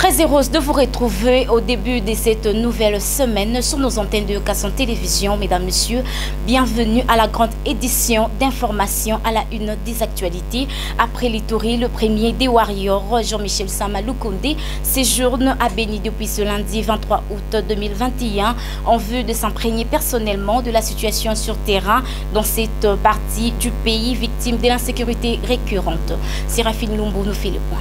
Très heureuse de vous retrouver au début de cette nouvelle semaine sur nos antennes de Kasson Télévision. Mesdames, Messieurs, bienvenue à la grande édition d'information à la une des actualités. Après l'Ituri, le premier des Warriors, Jean-Michel Sama Lukonde, séjourne à Béni depuis ce lundi 23 août 2021 en vue de s'imprégner personnellement de la situation sur terrain dans cette partie du pays victime de l'insécurité récurrente. Séraphine Lumbo nous fait le point.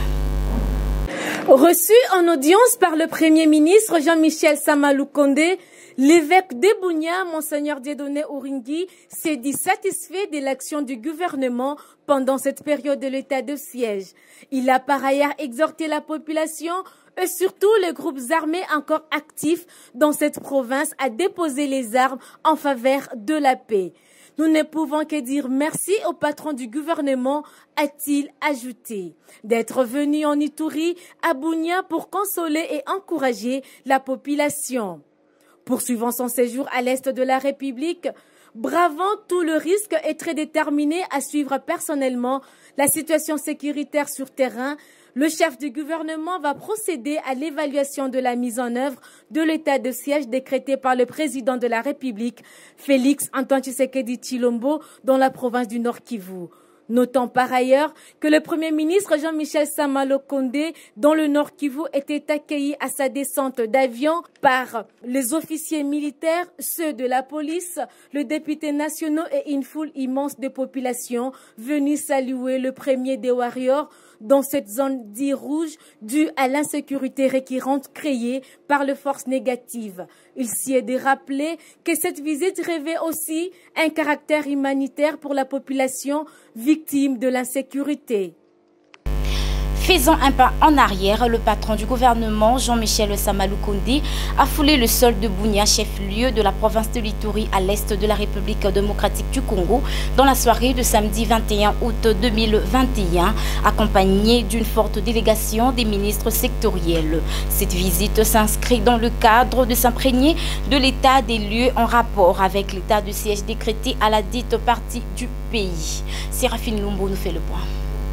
Reçu en audience par le Premier ministre Jean-Michel Sama Lukonde, l'évêque de Bunia, Monseigneur Dieudonné Ouringui, s'est dit satisfait de l'action du gouvernement pendant cette période de l'état de siège. Il a par ailleurs exhorté la population et surtout les groupes armés encore actifs dans cette province à déposer les armes en faveur de la paix. Nous ne pouvons que dire merci au patron du gouvernement, a-t-il ajouté, d'être venu en Ituri, à Bunia, pour consoler et encourager la population. Poursuivant son séjour à l'est de la République, bravant tout le risque et très déterminé à suivre personnellement la situation sécuritaire sur terrain, le chef du gouvernement va procéder à l'évaluation de la mise en œuvre de l'état de siège décrété par le président de la République, Félix Antoine Tshisekedi Tshilombo, dans la province du Nord Kivu. Notons par ailleurs que le Premier ministre Jean-Michel Sama Lukonde, dans le Nord Kivu, était accueilli à sa descente d'avion par les officiers militaires, ceux de la police, le député national et une foule immense de population venus saluer le premier des Warriors dans cette zone dite rouge due à l'insécurité récurrente créée par les forces négatives. Il s'y est de rappeler que cette visite revêt aussi un caractère humanitaire pour la population victime de l'insécurité. Faisant un pas en arrière, le patron du gouvernement, Jean-Michel Sama Lukonde, a foulé le sol de Bunia, chef-lieu de la province de l'Ituri à l'est de la République démocratique du Congo, dans la soirée de samedi 21 août 2021, accompagné d'une forte délégation des ministres sectoriels. Cette visite s'inscrit dans le cadre de s'imprégner de l'état des lieux en rapport avec l'état de siège décrété à la dite partie du pays. Séraphine Lumbo nous fait le point.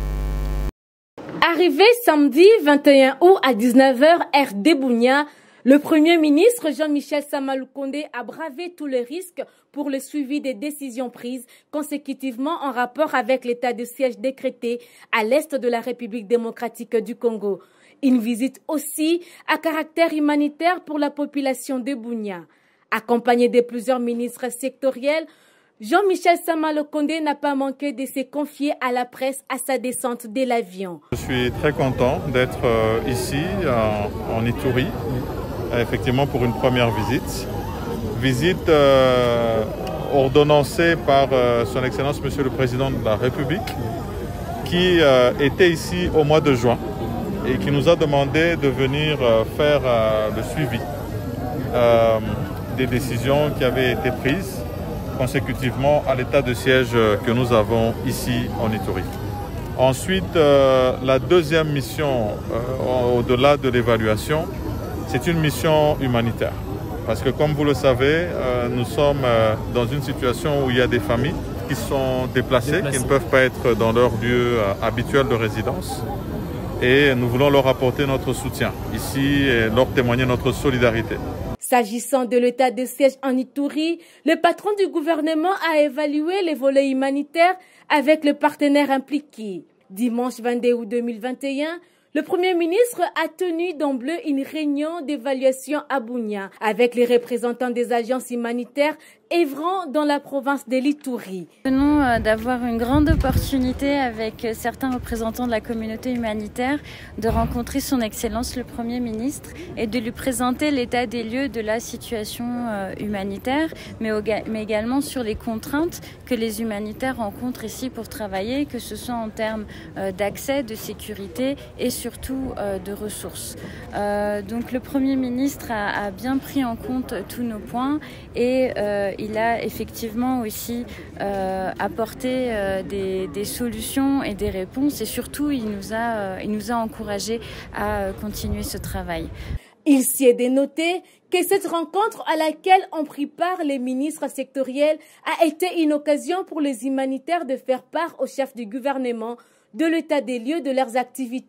Arrivé samedi 21 août à 19h, heure de Bunia, le Premier ministre Jean-Michel Sama Lukonde a bravé tous les risques pour le suivi des décisions prises consécutivement en rapport avec l'état de siège décrété à l'est de la République démocratique du Congo. Une visite aussi à caractère humanitaire pour la population de Bunia. Accompagné de plusieurs ministres sectoriels, Jean-Michel Sama Lukonde n'a pas manqué de se confier à la presse à sa descente de l'avion. Je suis très content d'être ici en Ituri, effectivement pour une première visite. Visite ordonnancée par son Excellence Monsieur le Président de la République, qui était ici au mois de juin et qui nous a demandé de venir faire le suivi des décisions qui avaient été prises consécutivement à l'état de siège que nous avons ici en Ituri. Ensuite, la deuxième mission, au-delà de l'évaluation, c'est une mission humanitaire. Parce que comme vous le savez, nous sommes dans une situation où il y a des familles qui sont déplacées, qui ne peuvent pas être dans leur lieu habituel de résidence. Et nous voulons leur apporter notre soutien ici et leur témoigner notre solidarité. S'agissant de l'état de siège en Ituri, le patron du gouvernement a évalué les volets humanitaires avec les partenaires impliqués. Dimanche 22 août 2021, le Premier ministre a tenu d'emblée une réunion d'évaluation à Bunia avec les représentants des agences humanitaires œuvrant dans la province de l'Ituri. Nous venons d'avoir une grande opportunité avec certains représentants de la communauté humanitaire de rencontrer son Excellence le Premier ministre et de lui présenter l'état des lieux de la situation humanitaire, mais également sur les contraintes que les humanitaires rencontrent ici pour travailler, que ce soit en termes d'accès, de sécurité et surtout de ressources. Donc le Premier ministre a bien pris en compte tous nos points et il a effectivement aussi apporté des solutions et des réponses et surtout il nous a encouragés à continuer ce travail. Il s'y est dénoté que cette rencontre à laquelle ont pris part les ministres sectoriels a été une occasion pour les humanitaires de faire part au chef du gouvernement de l'état des lieux de leurs activités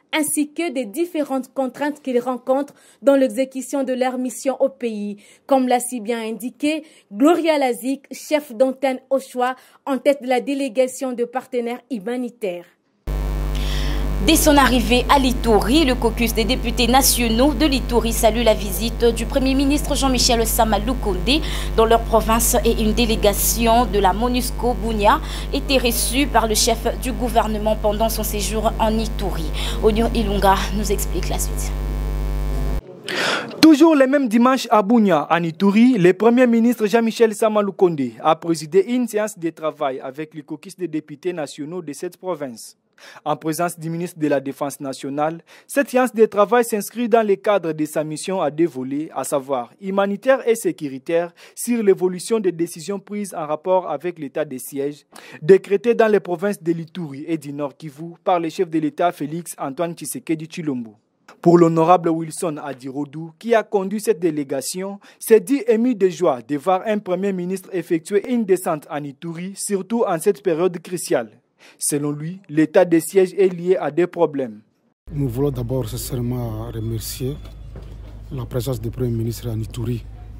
ainsi que des différentes contraintes qu'ils rencontrent dans l'exécution de leur mission au pays. Comme l'a si bien indiqué Gloria Lazik, chef d'antenne au choix, en tête de la délégation de partenaires humanitaires. Dès son arrivée à l'Ituri, le caucus des députés nationaux de l'Ituri salue la visite du Premier ministre Jean-Michel Sama-Lukonde dans leur province et une délégation de la MONUSCO Bunia était reçue par le chef du gouvernement pendant son séjour en Ituri. Onion Ilunga nous explique la suite. Toujours le même dimanche à Bunia, en Ituri, le Premier ministre Jean-Michel Sama-Lukonde a présidé une séance de travail avec le caucus des députés nationaux de cette province. En présence du ministre de la Défense nationale, cette séance de travail s'inscrit dans le cadre de sa mission à deux volets, à savoir humanitaire et sécuritaire, sur l'évolution des décisions prises en rapport avec l'état de siège, décrété dans les provinces de l'Ituri et du Nord Kivu par le chef de l'État Félix Antoine Tshisekedi Tshilombo. Pour l'honorable Wilson Adirodou, qui a conduit cette délégation, s'est dit ému de joie de voir un Premier ministre effectuer une descente en Ituri, surtout en cette période cruciale. Selon lui, l'état des sièges est lié à des problèmes. Nous voulons d'abord sincèrement remercier la présence du Premier ministre en Ituri.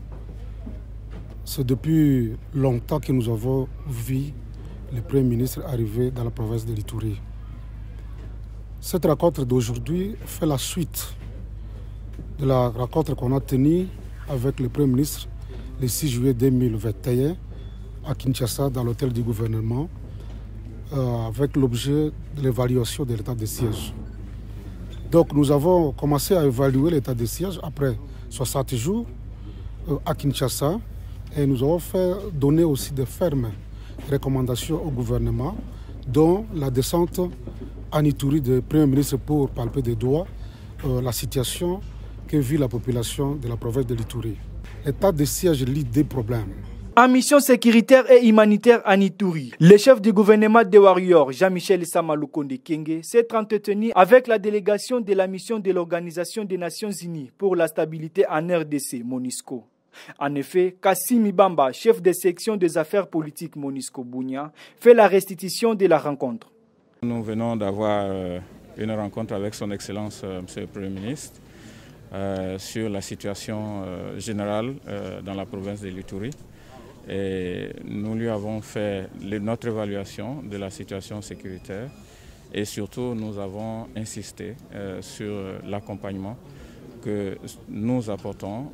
C'est depuis longtemps que nous avons vu le Premier ministre arriver dans la province de l'Ituri. Cette rencontre d'aujourd'hui fait la suite de la rencontre qu'on a tenue avec le Premier ministre le 6 juillet 2021 à Kinshasa dans l'hôtel du gouvernement, avec l'objet de l'évaluation de l'état de siège. Donc nous avons commencé à évaluer l'état de siège après 60 jours à Kinshasa et nous avons donné aussi de fermes recommandations au gouvernement, dont la descente en Ituri du Premier ministre pour palper des doigts la situation que vit la population de la province de l'Ituri. L'état de siège lie des problèmes. En mission sécuritaire et humanitaire en Ituri, le chef du gouvernement de Warrior, Jean-Michel Sama-Lukonde Kenge, s'est entretenu avec la délégation de la mission de l'Organisation des Nations Unies pour la stabilité en RDC, MONUSCO. En effet, Kassim Ibamba, chef de section des affaires politiques MONUSCO Bunia, fait la restitution de la rencontre. Nous venons d'avoir une rencontre avec son Excellence, Monsieur le Premier ministre, sur la situation générale dans la province de l'Ituri. Et nous lui avons fait notre évaluation de la situation sécuritaire et surtout nous avons insisté sur l'accompagnement que nous apportons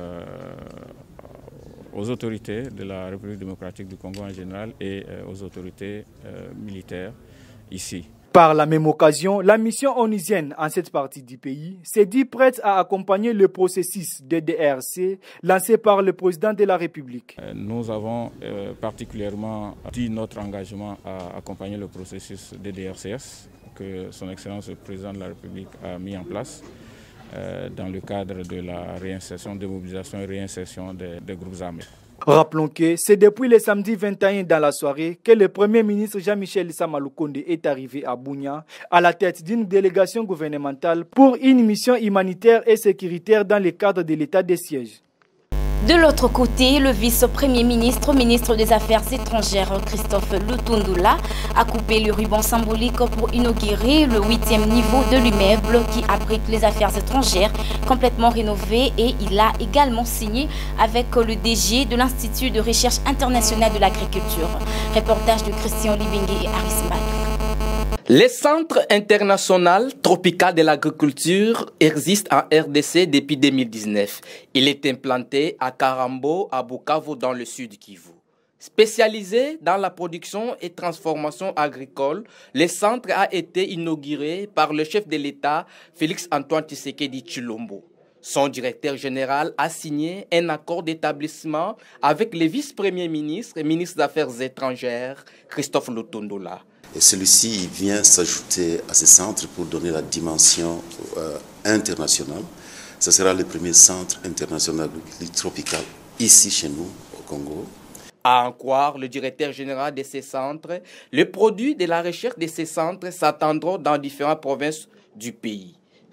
aux autorités de la République démocratique du Congo en général et aux autorités militaires ici. Par la même occasion, la mission onusienne en cette partie du pays s'est dit prête à accompagner le processus de DRC lancé par le président de la République. Nous avons particulièrement dit notre engagement à accompagner le processus de DRCS que son Excellence le président de la République a mis en place dans le cadre de la réinsertion, démobilisation et réinsertion des groupes armés. Rappelons que c'est depuis le samedi 21 dans la soirée que le Premier ministre Jean-Michel Sama-Lukonde est arrivé à Bunia à la tête d'une délégation gouvernementale pour une mission humanitaire et sécuritaire dans le cadre de l'état de siège. De l'autre côté, le vice-premier ministre, ministre des Affaires étrangères, Christophe Lutundula, a coupé le ruban symbolique pour inaugurer le 8e niveau de l'immeuble qui abrite les affaires étrangères, complètement rénové, et il a également signé avec le DG de l'Institut de recherche internationale de l'agriculture. Reportage de Christian Libingue et Aris Bak. Le Centre international tropical de l'agriculture existe en RDC depuis 2019. Il est implanté à Karambo, à Bukavu, dans le sud Kivu. Spécialisé dans la production et transformation agricole, le centre a été inauguré par le chef de l'État, Félix Antoine Tshisekedi Tshilombo. Son directeur général a signé un accord d'établissement avec le vice-premier ministre et ministre des Affaires étrangères, Christophe Lutundula. Et celui-ci vient s'ajouter à ce centre pour donner la dimension internationale. Ce sera le premier centre international tropical ici chez nous, au Congo. À en croire le directeur général de ces centres, les produits de la recherche de ces centres s'attendront dans différentes provinces du pays.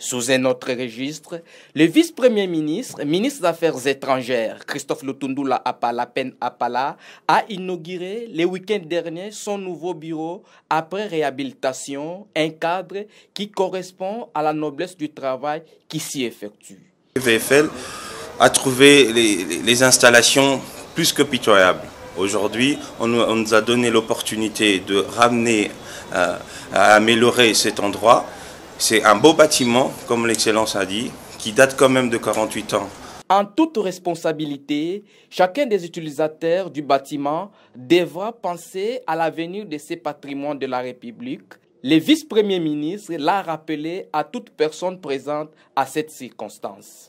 Sous un autre registre, le vice-premier ministre, ministre des Affaires étrangères, Christophe Lutundula Apala, a inauguré le week-end dernier son nouveau bureau après réhabilitation, un cadre qui correspond à la noblesse du travail qui s'y effectue. Le VFL a trouvé les installations plus que pitoyables. Aujourd'hui, on nous a donné l'opportunité de ramener, à améliorer cet endroit. C'est un beau bâtiment, comme l'Excellence a dit, qui date quand même de 48 ans. En toute responsabilité, chacun des utilisateurs du bâtiment devra penser à l'avenir de ces patrimoines de la République. Le vice-premier ministre l'a rappelé à toute personne présente à cette circonstance.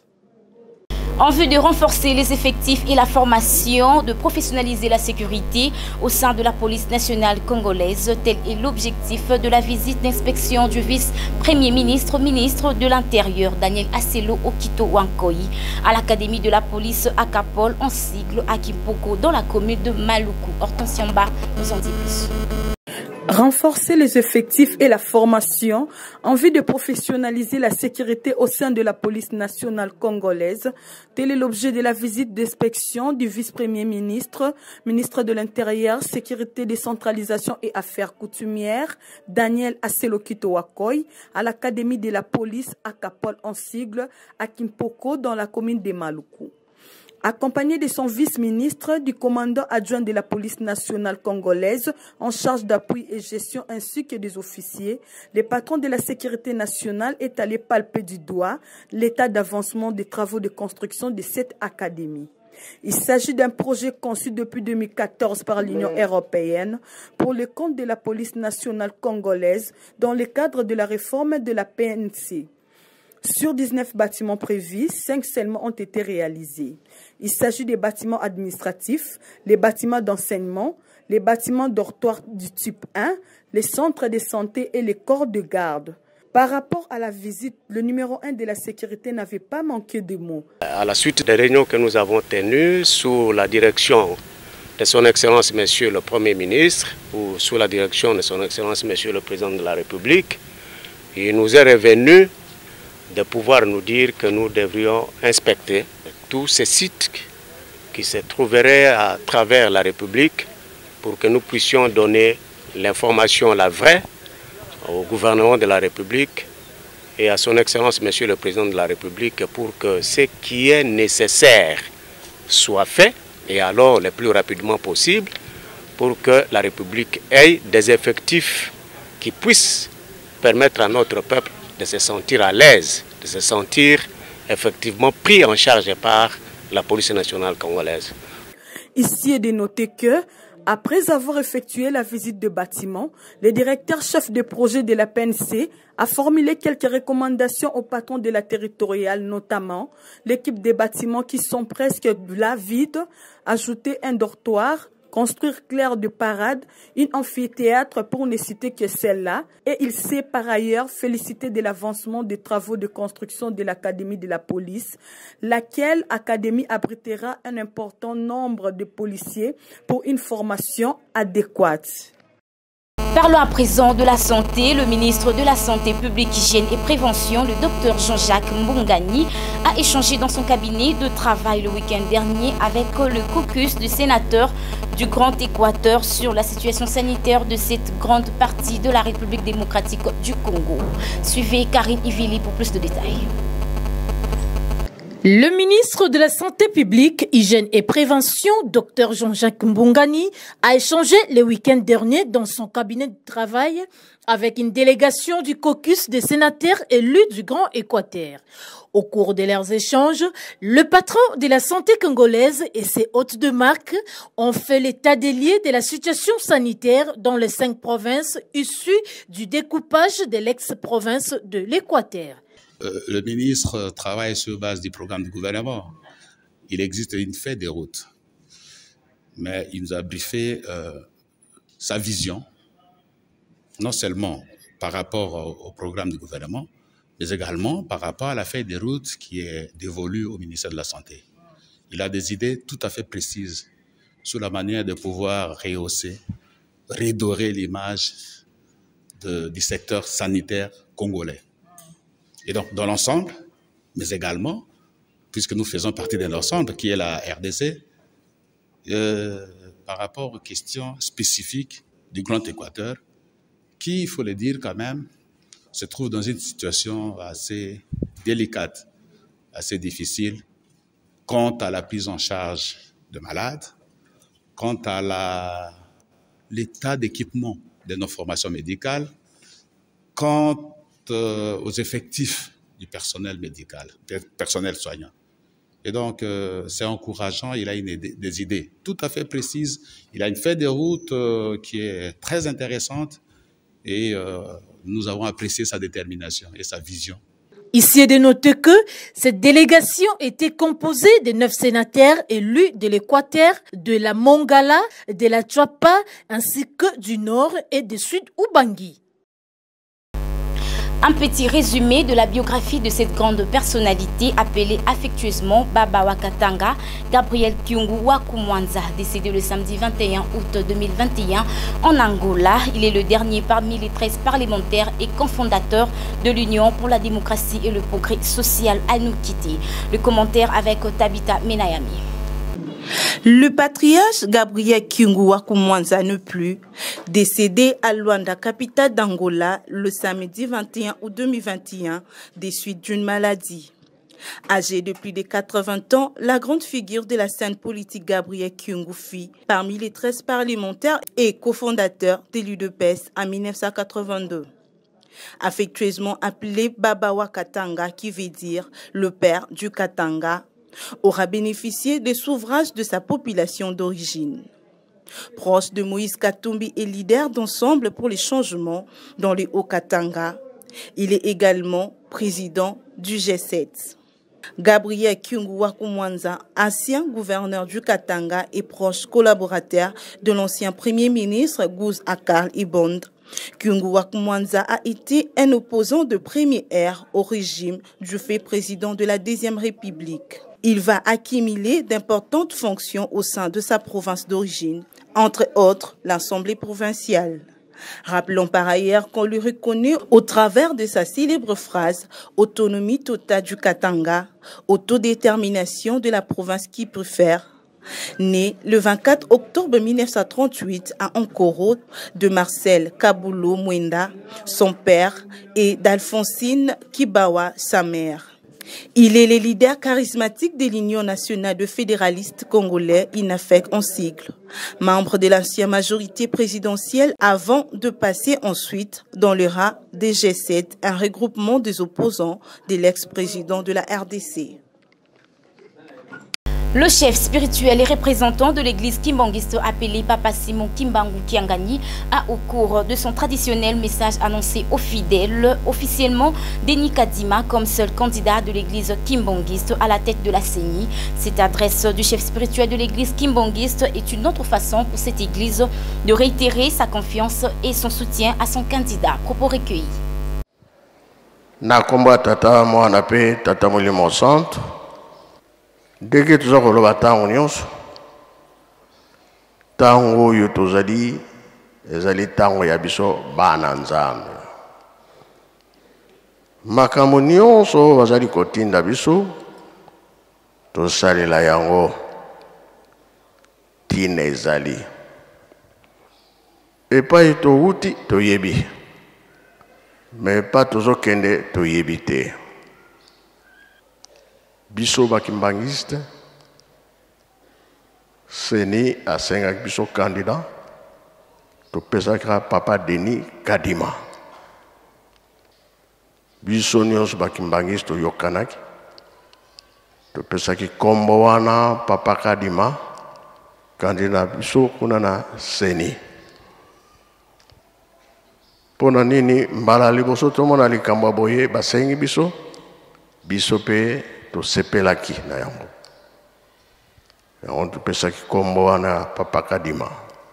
En vue de renforcer les effectifs et la formation, de professionnaliser la sécurité au sein de la police nationale congolaise, tel est l'objectif de la visite d'inspection du vice-premier ministre, ministre de l'Intérieur, Daniel Asselo Okito Wankoyi, à l'académie de la police à Kapol, en sigle à Kimpoko, dans la commune de Maluku. Hortense Yamba nous en dit plus. Renforcer les effectifs et la formation en vue de professionnaliser la sécurité au sein de la police nationale congolaise. Tel est l'objet de la visite d'inspection du vice-premier ministre, ministre de l'Intérieur, Sécurité, Décentralisation et Affaires coutumières, Daniel Asselo Okito Wankoyi, à l'académie de la police à Kapol en sigle à Kimpoko dans la commune de Maluku. Accompagné de son vice-ministre, du commandant adjoint de la police nationale congolaise en charge d'appui et gestion ainsi que des officiers, le patron de la sécurité nationale est allé palper du doigt l'état d'avancement des travaux de construction de cette académie. Il s'agit d'un projet conçu depuis 2014 par l'Union européenne pour le compte de la police nationale congolaise dans le cadre de la réforme de la PNC. Sur 19 bâtiments prévus, 5 seulement ont été réalisés. Il s'agit des bâtiments administratifs, les bâtiments d'enseignement, les bâtiments dortoirs du type 1, les centres de santé et les corps de garde. Par rapport à la visite, le numéro 1 de la sécurité n'avait pas manqué de mots. À la suite des réunions que nous avons tenues sous la direction de son Excellence Monsieur le Premier ministre ou sous la direction de son Excellence Monsieur le Président de la République, il nous est revenu de pouvoir nous dire que nous devrions inspecter tous ces sites qui se trouveraient à travers la République pour que nous puissions donner l'information, la vraie, au gouvernement de la République et à son Excellence Monsieur le Président de la République pour que ce qui est nécessaire soit fait et alors le plus rapidement possible pour que la République ait des effectifs qui puissent permettre à notre peuple de se sentir à l'aise, de se sentir effectivement pris en charge par la police nationale congolaise. Ici est de noter que, après avoir effectué la visite de bâtiment, le directeur chef de projet de la PNC a formulé quelques recommandations au patron de la territoriale, notamment l'équipe des bâtiments qui sont presque là vides, ajouter un dortoir, construire clair de parade, une amphithéâtre pour ne citer que celle-là. Et il s'est par ailleurs félicité de l'avancement des travaux de construction de l'Académie de la police, laquelle académie abritera un important nombre de policiers pour une formation adéquate. Parlons à présent de la santé. Le ministre de la Santé publique, Hygiène et Prévention, le docteur Jean-Jacques Mbongani, a échangé dans son cabinet de travail le week-end dernier avec le caucus du sénateur du Grand Équateur sur la situation sanitaire de cette grande partie de la République démocratique du Congo. Suivez Karine Ivili pour plus de détails. Le ministre de la Santé publique, Hygiène et Prévention, Dr Jean-Jacques Mbongani, a échangé le week-end dernier dans son cabinet de travail avec une délégation du caucus des sénateurs élus du Grand Équateur. Au cours de leurs échanges, le patron de la santé congolaise et ses hôtes de marque ont fait l'état des lieux de la situation sanitaire dans les 5 provinces issues du découpage de l'ex-province de l'Équateur. Le ministre travaille sur base du programme du gouvernement. Il existe une feuille de route. Mais il nous a briefé sa vision, non seulement par rapport au programme du gouvernement, mais également par rapport à la feuille de route qui est dévolue au ministère de la Santé. Il a des idées tout à fait précises sur la manière de pouvoir rehausser, redorer l'image du secteur sanitaire congolais. Et donc, dans l'ensemble, mais également, puisque nous faisons partie d'un ensemble qui est la RDC, par rapport aux questions spécifiques du Grand Équateur, qui, il faut le dire quand même, se trouve dans une situation assez délicate, assez difficile, quant à la prise en charge de malades, quant à l'état d'équipement de nos formations médicales, quant aux effectifs du personnel médical, du personnel soignant. Et donc, c'est encourageant, il a des idées tout à fait précises, il a une feuille de route qui est très intéressante et nous avons apprécié sa détermination et sa vision. Ici est de noter que cette délégation était composée de 9 sénateurs élus de l'Équateur, de la Mongala, de la Tchapa, ainsi que du Nord et du Sud Ubangui. Un petit résumé de la biographie de cette grande personnalité appelée affectueusement Baba Wakatanga, Gabriel Kyungu Wakumwanza, décédé le samedi 21 août 2021 en Angola. Il est le dernier parmi les 13 parlementaires et cofondateurs de l'Union pour la démocratie et le progrès social à nous quitter. Le commentaire avec Tabitha Menayami. Le patriarche Gabriel Kyungu Wakumwanza ne plus, décédé à Luanda, capitale d'Angola, le samedi 21 août 2021, des suites d'une maladie. Âgé de plus de 80 ans, la grande figure de la scène politique Gabriel Kyungu fit parmi les 13 parlementaires et cofondateurs de l'UDPS en 1982. Affectueusement appelé Baba Wakatanga, qui veut dire le père du Katanga, aura bénéficié des suffrages de sa population d'origine. Proche de Moïse Katumbi et leader d'Ensemble pour les changements dans les Haut-Katanga, il est également président du G7. Gabriel Kyungu Wakumwanza, ancien gouverneur du Katanga et proche collaborateur de l'ancien premier ministre Guz Akal Ibond, Kyungu Wakumwanza a été un opposant de premier ère au régime du fait président de la Deuxième République. Il va accumuler d'importantes fonctions au sein de sa province d'origine, entre autres l'Assemblée provinciale. Rappelons par ailleurs qu'on lui reconnaît au travers de sa célèbre phrase « Autonomie totale du Katanga, autodétermination de la province qui préfère ». Né le 24 octobre 1938 à Ankoro de Marcel Kabulo Mwenda, son père, et d'Alphonsine Kibawa, sa mère. Il est le leader charismatique de l'Union nationale de fédéralistes congolais, INAFEC en sigle, membre de l'ancienne majorité présidentielle avant de passer ensuite dans le rang des G7, un regroupement des opposants de l'ex-président de la RDC. Le chef spirituel et représentant de l'église kimbangiste appelé Papa Simon Kimbangu Kiangani a, au cours de son traditionnel message, annoncé aux fidèles officiellement Denis Kadima comme seul candidat de l'église kimbangiste à la tête de la CENI. Cette adresse du chef spirituel de l'église kimbangiste est une autre façon pour cette église de réitérer sa confiance et son soutien à son candidat. Propos recueillis. Nakomba tata mwana pe tata mulimo santo. Dès que tu as le temps, tango yo tozali ezali tango ya biso bana nzambe. Makambo nyonso bazali kotinda biso tosalela yango tina ezali. Epai touti toyebi, mais pas tozokende toyebi te. Biso bakimbangiste, CENI a 5 biso candidat, to pesakra Papa Denis Kadima. Biso nyonso bakimbangiste yokanaki, to pesaki kombo wana Papa Kadima, candidat biso kuna na CENI. Pona nini mbala liboso tomona likambo boye basengi biso, biso pe to sepelaki na yango. Yango to pesaki kombo wana Papa Kadima.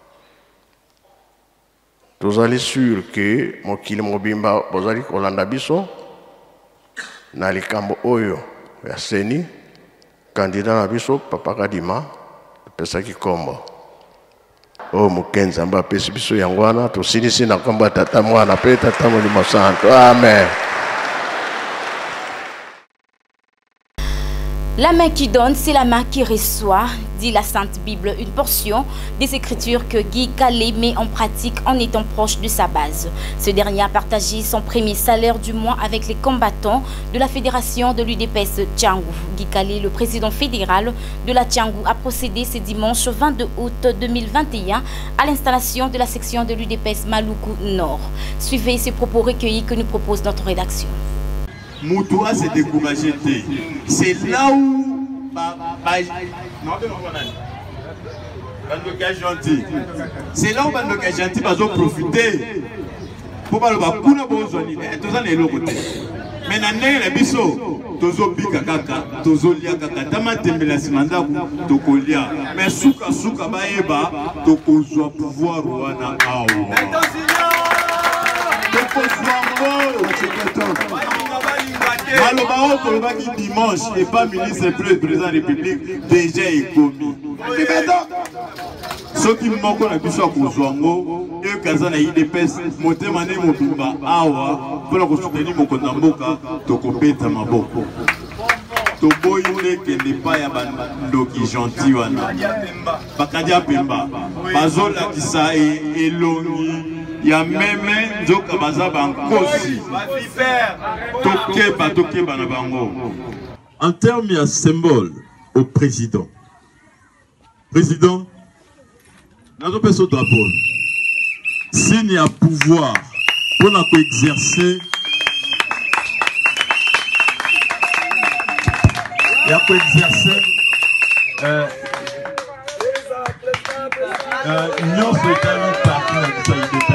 Tozali sûr que mokili mobimba bozali kolanda biso na likambo oyo ya CENI, candidat na biso Papa Kadima pesaki kombo. O mukenza mba pesi biso yango wana tosilisi na kombo tata mwana pe tata molimo santo. Amen. La main qui donne, c'est la main qui reçoit, dit la Sainte Bible, une portion des Écritures que Guy Calais met en pratique en étant proche de sa base. Ce dernier a partagé son premier salaire du mois avec les combattants de la fédération de l'UDPS Tchangou. Guy Calais, le président fédéral de la Tchangou, a procédé ce dimanche 22 août 2021 à l'installation de la section de l'UDPS Maluku Nord. Suivez ces propos recueillis que nous propose notre rédaction. Moutoua s'est découragé. C'est là où c'est là où Bandoka Gentil va profiter pour pas le bakuna bozoni. Tous en est l'autre côté. Mais n'année la biso tozo bika kaka tozo lia kaka tama tembela simanda tokolia. Mais souka baeba tokozwa pouvoir wana awa. Maloba dimanche et pas ministre président de la République déjà est commis. Ceux qui manquent la biso kozwango et kazana IDPS motema ne mobimba awa pour la soutenir mon konamboka tokobeta maboko. Toboyi que n'est pas ya bandoki gentil wana. Bakadia Pemba. Bazola kisa elongi. Il y a même Nzoka Bazaba en Kosi. Tokeba na bango. En termes de symbole au président. Président, notre personne drapeau. S'il y a pouvoir pour exercer, il y a pour exercer l'Union sociale partie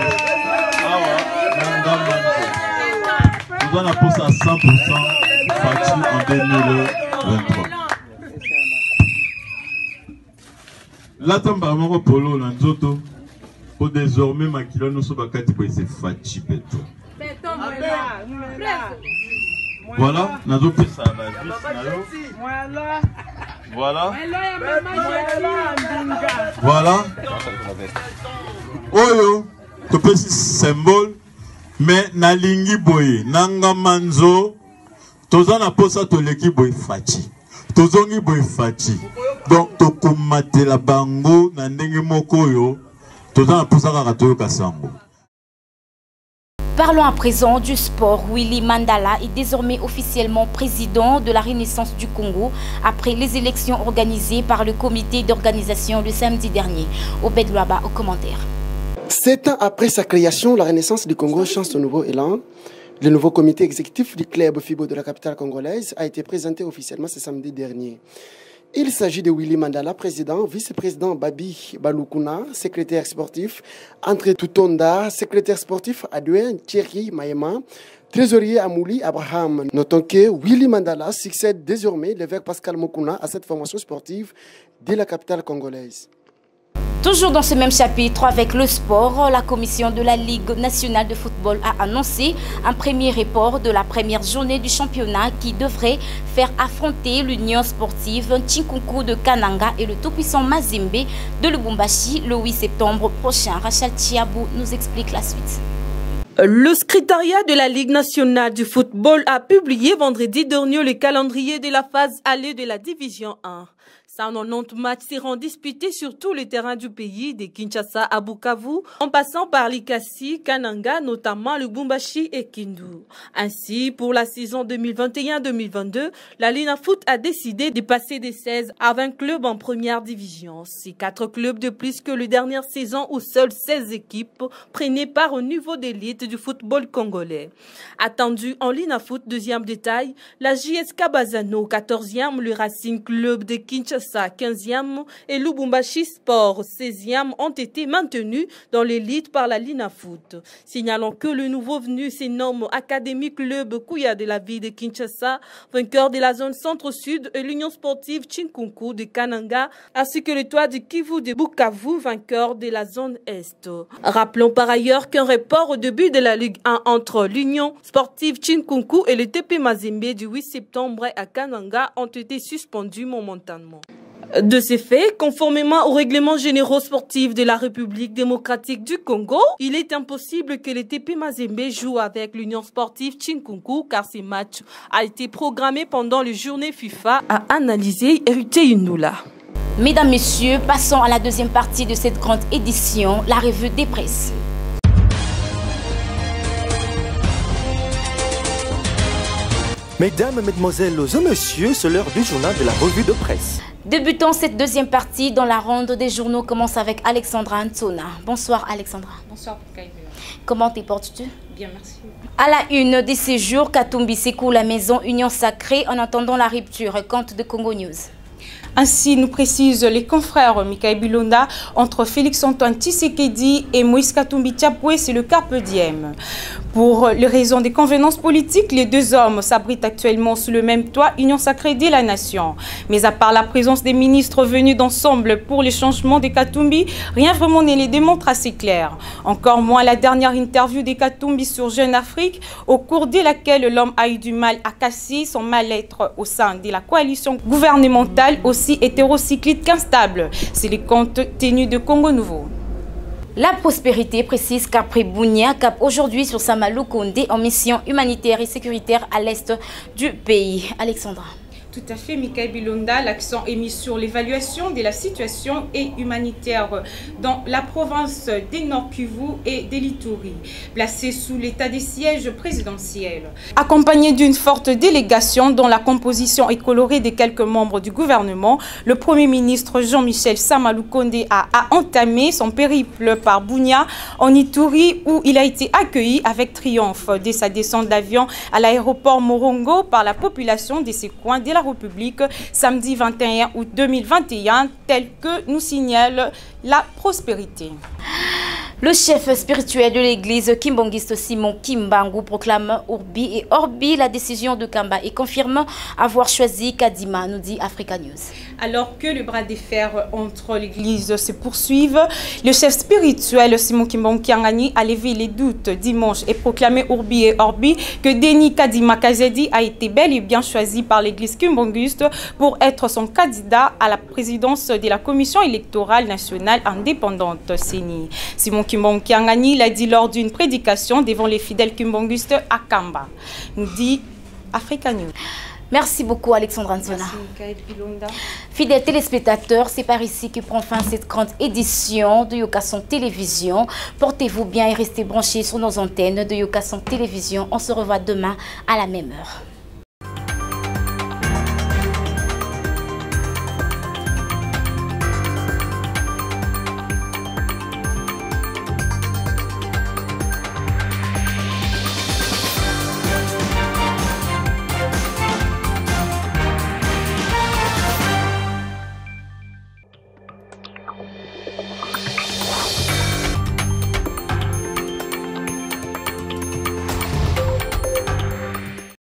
nous allons poser à 100% parti en 2023. Là, tu as polo dans Nzoto. Pour désormais, ma kilo nous sommes bakati pour essayer fachi beto. Voilà, nous avons fait ça. Voilà. Voilà. Oyo, tu peux symbole. Mais nalingi boye nanga manzo tozana posa toleki boye fachi tozongi boye fachi donc tokomatela bango na ndenge moko yo tozana posa kaka toyoka sango. Parlons à présent du sport. Willy Mandela est désormais officiellement président de la Renaissance du Congo après les élections organisées par le comité d'organisation le samedi dernier. Obed Luaba au commentaire. 7 ans après sa création, la Renaissance du Congo change son nouveau élan. Le nouveau comité exécutif du club FIBO de la capitale congolaise a été présenté officiellement ce samedi dernier. Il s'agit de Willy Mandela, président, vice-président Babi Balukuna, secrétaire sportif, André Toutonda, secrétaire sportif adjoint Thierry Maïma, trésorier Amouli Abraham. Notons que Willy Mandela succède désormais l'évêque Pascal Mokuna à cette formation sportive de la capitale congolaise. Toujours dans ce même chapitre avec le sport, la commission de la Ligue nationale de football a annoncé un premier report de la première journée du championnat qui devrait faire affronter l'Union sportive Tchinkunku de Kananga et le tout-puissant Mazembe de Lubumbashi le 8 septembre prochain. Rachel Chiabou nous explique la suite. Le secrétariat de la Ligue nationale du football a publié vendredi dernier le calendrier de la phase allée de la division 1. 190 matchs seront disputés sur tous les terrains du pays, de Kinshasa à Bukavu, en passant par Likasi, Kananga, notamment Lubumbashi et Kindu. Ainsi, pour la saison 2021-2022, la Linafoot a décidé de passer de 16 à 20 clubs en première division. C'est 4 clubs de plus que la dernière saison où seules 16 équipes prenaient part au niveau d'élite du football congolais. Attendu en Linafoot, deuxième détail, la JSK Bazano, 14e, le Racing Club de Kinshasa, 15e et Lubumbashi Sport 16e ont été maintenus dans l'élite par la Linafoot. Signalons que le nouveau venu se nomme Académie Club Kouya de la ville de Kinshasa, vainqueur de la zone centre-sud, et l'Union sportive Tchinkunku de Kananga, ainsi que l'Étoile de Kivu de Bukavu, vainqueur de la zone est. Rappelons par ailleurs qu'un report au début de la Ligue 1 entre l'Union sportive Tchinkunku et le TP Mazembe du 8 septembre à Kananga ont été suspendus momentanément. De ces faits, conformément aux règlements généraux sportifs de la République démocratique du Congo, il est impossible que le TP Mazembe joue avec l'Union sportive Chinkunku car ce match a été programmé pendant les journées FIFA, a analysé Héritier Yunula. Mesdames, Messieurs, passons à la deuxième partie de cette grande édition, la revue des presses. Mesdames, Mesdemoiselles et Messieurs, c'est l'heure du journal de la revue de presse. Débutons cette deuxième partie dans la ronde des journaux. Commence avec Alexandra Antsona. Bonsoir Alexandra. Bonsoir Kaïbé. Comment te portes-tu? Bien, merci. À la une de ces jours, Katumbi secoue la maison Union Sacrée en attendant la rupture. Compte de Congo News. Ainsi nous précisent les confrères Mikaël Bilonda, entre Félix-Antoine Tshisekedi et Moïse Katumbi Tchapoué, c'est le carpe diem. Pour les raisons des convenances politiques, les deux hommes s'abritent actuellement sous le même toit, Union Sacrée de la Nation. Mais à part la présence des ministres venus d'ensemble pour les changements des Katumbi, rien vraiment ne les démontre assez clair. Encore moins la dernière interview des Katumbi sur Jeune Afrique, au cours de laquelle l'homme a eu du mal à casser son mal-être au sein de la coalition gouvernementale, aussi hétérocyclite qu'instable. C'est les comptes tenus de Congo Nouveau. La prospérité précise qu'après Bunia cap aujourd'hui sur Samalou Kondé en mission humanitaire et sécuritaire à l'est du pays. Alexandra. Tout à fait, Mikaël Bilonda. L'accent est mis sur l'évaluation de la situation humanitaire dans la province des Nord Kivu et de l'Ituri, placée sous l'état des sièges présidentiels. Accompagné d'une forte délégation dont la composition est colorée de quelques membres du gouvernement, le Premier ministre Jean-Michel Samalou Kondé a entamé son périple par Bunia en Ituri où il a été accueilli avec triomphe dès sa descente d'avion à l'aéroport Morongo par la population de ces coins de la République samedi 21 août 2021, tel que nous signale la prospérité. Le chef spirituel de l'église kimbangiste Simon Kimbangu proclame Urbi et Orbi la décision de Kamba et confirme avoir choisi Kadima, nous dit Africa News. Alors que le bras de fer entre l'église se poursuivent, le chef spirituel Simon Kimbangu Kiangani a levé les doutes dimanche et proclamé Urbi et Orbi que Denis Kadima Kazedi a été bel et bien choisi par l'église kimbanguiste pour être son candidat à la présidence de la commission électorale nationale indépendante CENI. Simon Kimbangu Kiangani l'a dit lors d'une prédication devant les fidèles kimbangustes à Kamba, nous dit Africa News. Merci beaucoup Alexandra Antsona. Fidèles téléspectateurs, c'est par ici que prend fin cette grande édition de Yokason Télévision. Portez-vous bien et restez branchés sur nos antennes de Yokason Télévision. On se revoit demain à la même heure.